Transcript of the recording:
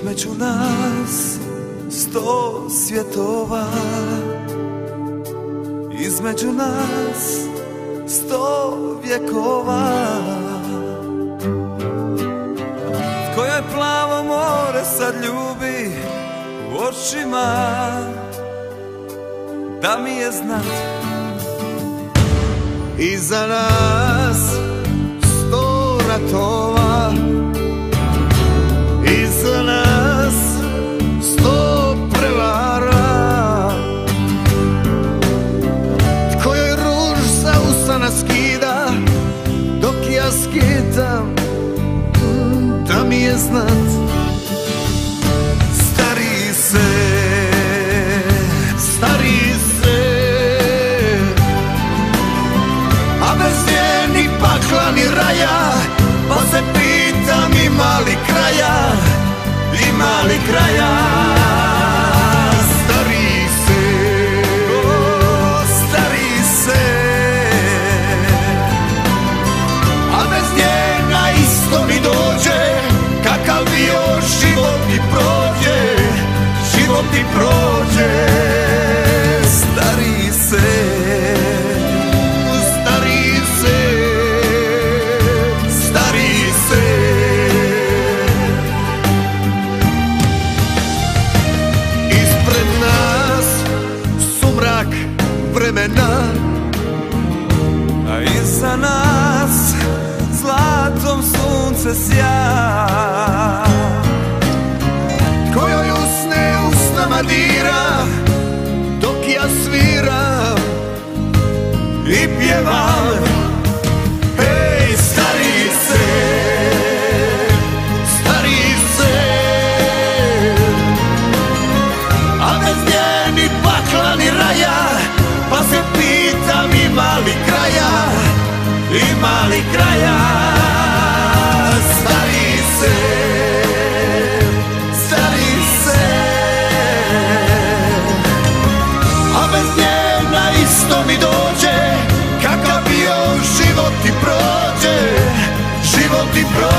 Između nas 100 svjetova, između nas 100 vjekova. Tko je plavo more sad ljubi u očima, da mi je znat. Iza nas 100 ratova, iza nas 100 prevara. Tko joj ruž sa usana skida, dok ja skidam, da mi je znat. Stari se, stari se, a bez nje ni pakla ni raja, pa se pitam ima li kraja, ima li kraja. Stari se, stari se, a bez nje na isto mi dođe, kakav bio život mi prođe, život mi prođe. stari se, stari se, stari se. Ispred nas sumrak vremena, a iza nas zlatom sunce sja. ko joj usne usnama dira, dok ja sviram i pjevam. Hej, stari se, stari se, a bez nje ni pakla ni raja, pa se pitam ima li kraja, ima li kraja. Stari se, stari se, a bez nje na isto mi dođe, kakav bio život ti prođe, život ti prođe.